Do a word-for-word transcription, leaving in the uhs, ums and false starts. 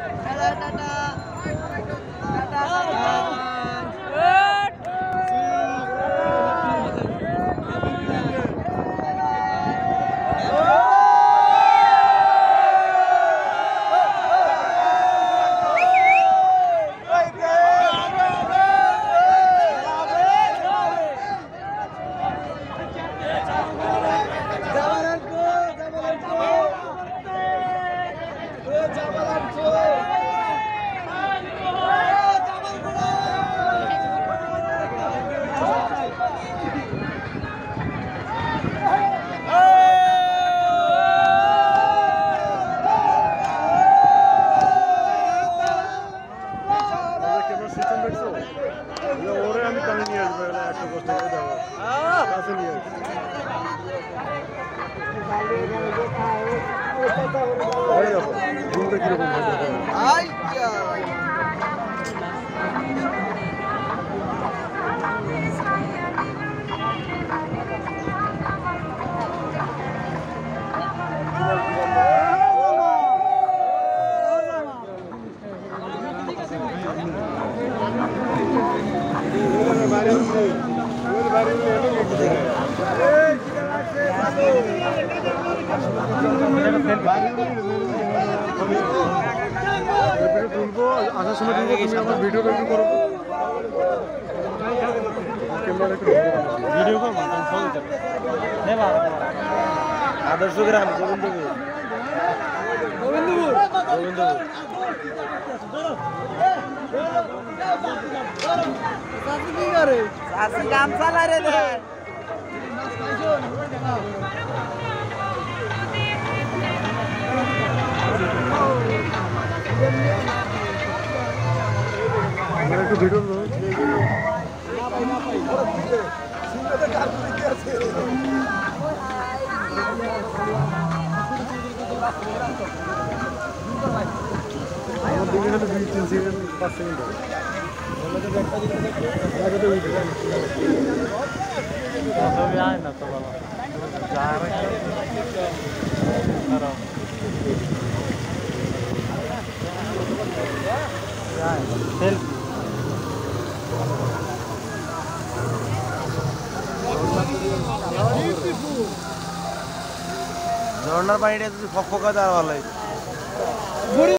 আসার সময় তুমি আমার ভিডিওটা একটু করো ভিডিও করবো আদর্শ গ্রাম গোবিন্দপুর গোবিন্দপুর গোবিন্দপুর কাম চালা রে একটু ভিডিও আমার দিকে দুই তিন সেকেন্ড পাঁচ সেকেন্ড আয় না তো বাবা ঝর্ণার পানিটা যদি ফক ফকা দেওয়া ভালো